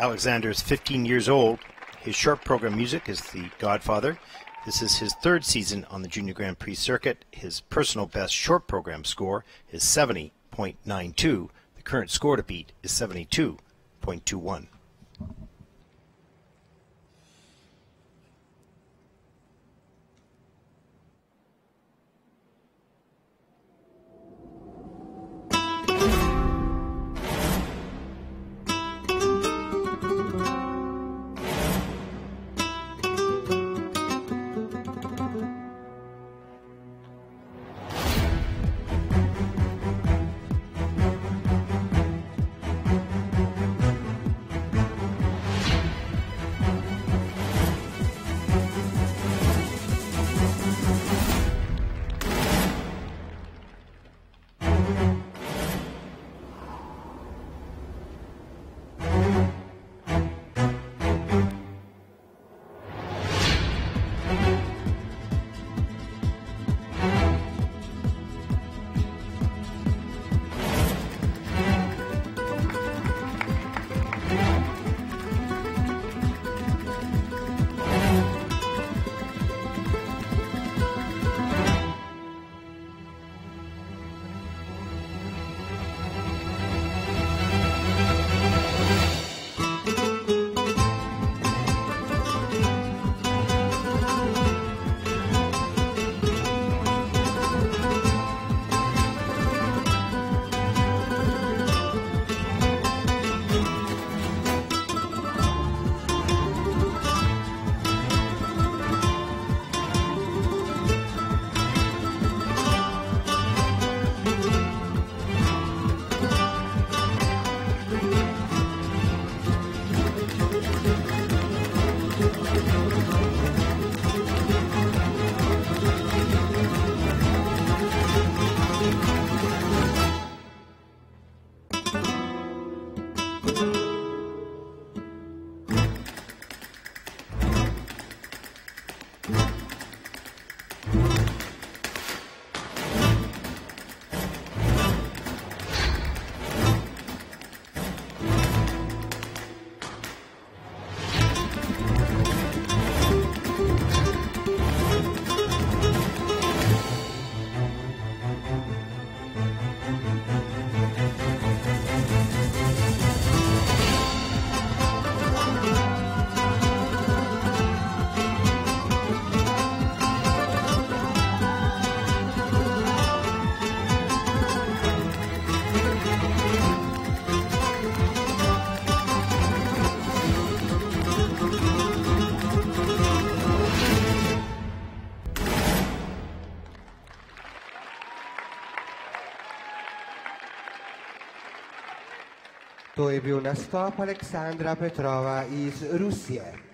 Alexander is 15 years old. His short program music is The Godfather. This is his third season on the Junior Grand Prix circuit. His personal best short program score is 70.92. The current score to beat is 72.21. To je bil nastop Aleksandra Petrova iz Rusije.